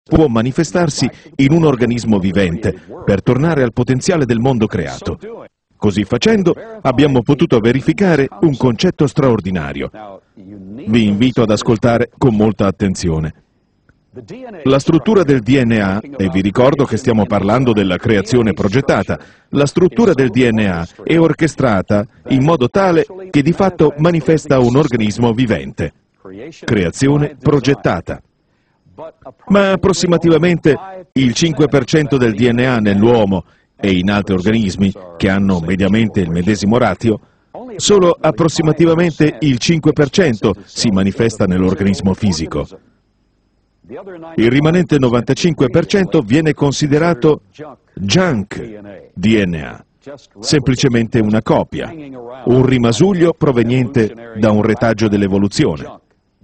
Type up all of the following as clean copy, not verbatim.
può manifestarsi in un organismo vivente per tornare al potenziale del mondo creato. Così facendo, abbiamo potuto verificare un concetto straordinario. Vi invito ad ascoltare con molta attenzione. La struttura del DNA, e vi ricordo che stiamo parlando della creazione progettata, la struttura del DNA è orchestrata in modo tale che di fatto manifesta un organismo vivente. Creazione progettata. Ma approssimativamente il 5% del DNA nell'uomo e in altri organismi, che hanno mediamente il medesimo ratio, solo approssimativamente il 5% si manifesta nell'organismo fisico. Il rimanente 95% viene considerato junk DNA, semplicemente una copia, un rimasuglio proveniente da un retaggio dell'evoluzione.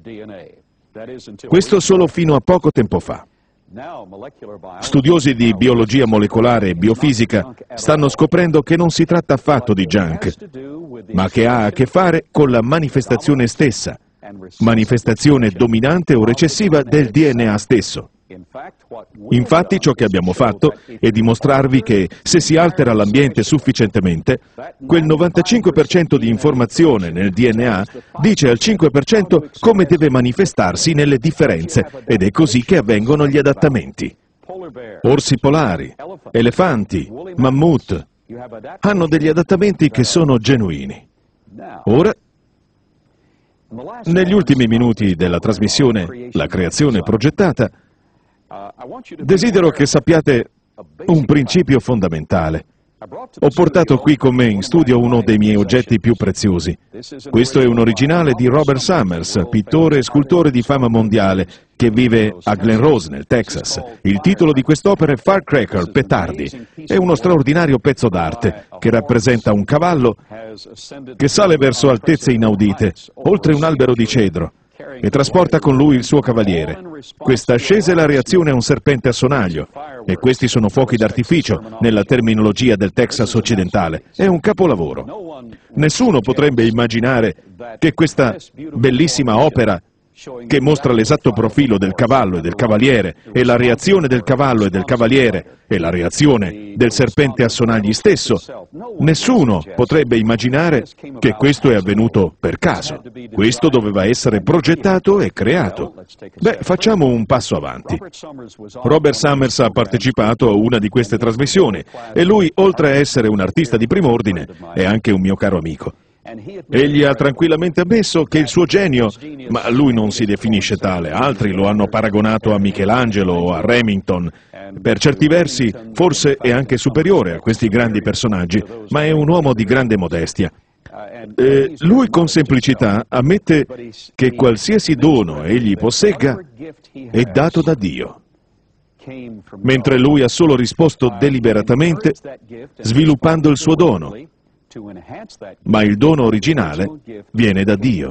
Questo solo fino a poco tempo fa. Studiosi di biologia molecolare e biofisica stanno scoprendo che non si tratta affatto di junk, ma che ha a che fare con la manifestazione stessa, manifestazione dominante o recessiva del DNA stesso. Infatti ciò che abbiamo fatto è dimostrarvi che se si altera l'ambiente sufficientemente, quel 95% di informazione nel DNA dice al 5% come deve manifestarsi nelle differenze, ed è così che avvengono gli adattamenti. Orsi polari, elefanti, mammut hanno degli adattamenti che sono genuini. Ora, negli ultimi minuti della trasmissione La creazione progettata, desidero che sappiate un principio fondamentale. Ho portato qui con me in studio uno dei miei oggetti più preziosi. Questo è un originale di Robert Summers, pittore e scultore di fama mondiale, che vive a Glen Rose, nel Texas. Il titolo di quest'opera è Firecracker, Petardi. È uno straordinario pezzo d'arte che rappresenta un cavallo che sale verso altezze inaudite, oltre un albero di cedro, e trasporta con lui il suo cavaliere. Questa ascesa è la reazione a un serpente a sonaglio, e questi sono fuochi d'artificio nella terminologia del Texas occidentale. È un capolavoro. Nessuno potrebbe immaginare che questa bellissima opera, che mostra l'esatto profilo del cavallo e del cavaliere, e la reazione del cavallo e del cavaliere, e la reazione del serpente a sonagli stesso, nessuno potrebbe immaginare che questo è avvenuto per caso. Questo doveva essere progettato e creato. Beh, facciamo un passo avanti. Robert Summers ha partecipato a una di queste trasmissioni, e lui, oltre a essere un artista di prim'ordine, è anche un mio caro amico. Egli ha tranquillamente ammesso che il suo genio, ma lui non si definisce tale, altri lo hanno paragonato a Michelangelo o a Remington, per certi versi forse è anche superiore a questi grandi personaggi, ma è un uomo di grande modestia. Lui con semplicità ammette che qualsiasi dono egli possegga è dato da Dio, mentre lui ha solo risposto deliberatamente sviluppando il suo dono. Ma il dono originale viene da Dio.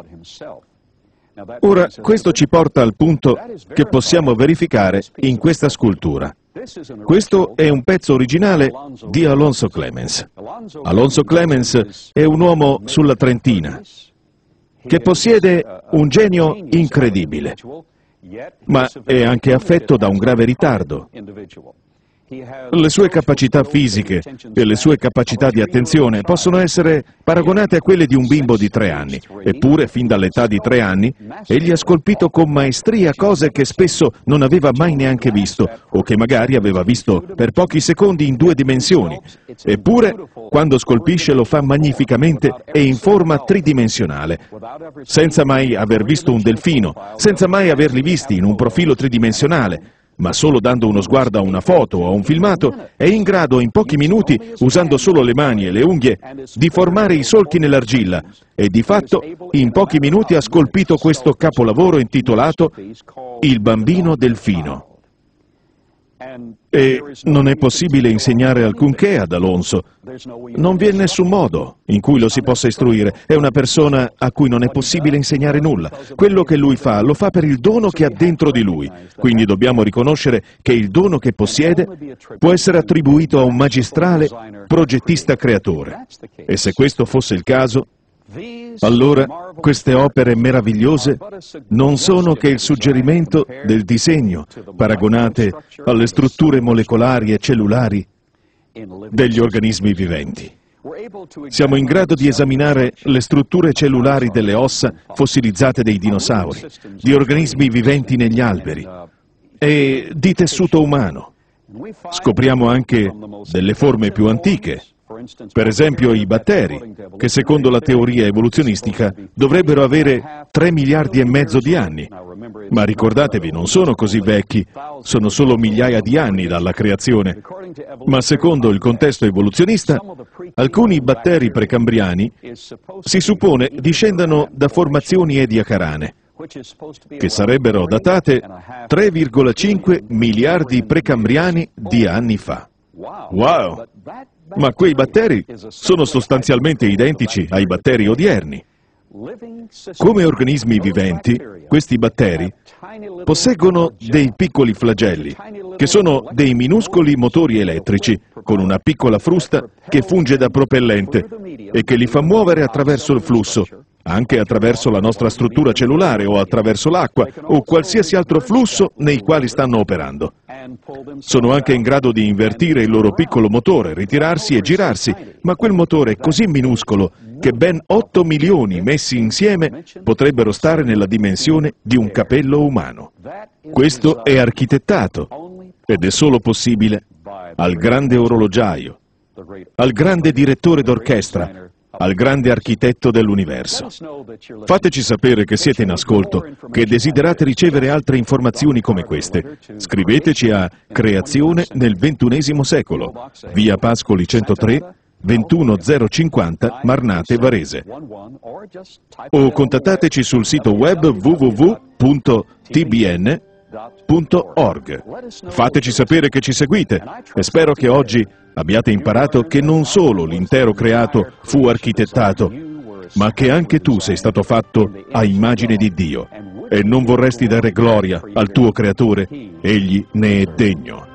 Ora, questo ci porta al punto che possiamo verificare in questa scultura. Questo è un pezzo originale di Alonzo Clemens. Alonzo Clemens è un uomo sulla trentina che possiede un genio incredibile, ma è anche affetto da un grave ritardo. Le sue capacità fisiche e le sue capacità di attenzione possono essere paragonate a quelle di un bimbo di 3 anni. Eppure, fin dall'età di 3 anni, egli ha scolpito con maestria cose che spesso non aveva mai neanche visto, o che magari aveva visto per pochi secondi in 2 dimensioni. Eppure, quando scolpisce lo fa magnificamente e in forma tridimensionale, senza mai aver visto un delfino, senza mai averli visti in un profilo tridimensionale, ma solo dando uno sguardo a una foto o a un filmato, è in grado in pochi minuti, usando solo le mani e le unghie, di formare i solchi nell'argilla, e di fatto in pochi minuti ha scolpito questo capolavoro intitolato Il bambino delfino. E non è possibile insegnare alcunché ad Alonso. Non vi è nessun modo in cui lo si possa istruire. È una persona a cui non è possibile insegnare nulla. Quello che lui fa, lo fa per il dono che ha dentro di lui. Quindi dobbiamo riconoscere che il dono che possiede può essere attribuito a un magistrale progettista creatore. E se questo fosse il caso, allora queste opere meravigliose non sono che il suggerimento del disegno paragonate alle strutture molecolari e cellulari degli organismi viventi. Siamo in grado di esaminare le strutture cellulari delle ossa fossilizzate dei dinosauri, di organismi viventi negli alberi e di tessuto umano. Scopriamo anche delle forme più antiche, per esempio i batteri, che secondo la teoria evoluzionistica dovrebbero avere 3 miliardi e mezzo di anni. Ma ricordatevi, non sono così vecchi, sono solo migliaia di anni dalla creazione. Ma secondo il contesto evoluzionista, alcuni batteri precambriani si suppone discendano da formazioni ediacarane, che sarebbero datate 3,5 miliardi precambriani di anni fa. Wow! Ma quei batteri sono sostanzialmente identici ai batteri odierni. Come organismi viventi, questi batteri posseggono dei piccoli flagelli, che sono dei minuscoli motori elettrici, con una piccola frusta che funge da propellente e che li fa muovere attraverso il flusso, anche attraverso la nostra struttura cellulare o attraverso l'acqua o qualsiasi altro flusso nei quali stanno operando. Sono anche in grado di invertire il loro piccolo motore, ritirarsi e girarsi, ma quel motore è così minuscolo che ben 8 milioni messi insieme potrebbero stare nella dimensione di un capello umano. Questo è architettato ed è solo possibile al grande orologiaio, al grande direttore d'orchestra, al grande architetto dell'universo. Fateci sapere che siete in ascolto, che desiderate ricevere altre informazioni come queste. Scriveteci a Creazione nel XXI secolo, via Pascoli 103, 21050 Marnate Varese. O contattateci sul sito web www.tbn.org. Fateci sapere che ci seguite e spero che oggi abbiate imparato che non solo l'intero creato fu architettato, ma che anche tu sei stato fatto a immagine di Dio e non vorresti dare gloria al tuo creatore, egli ne è degno.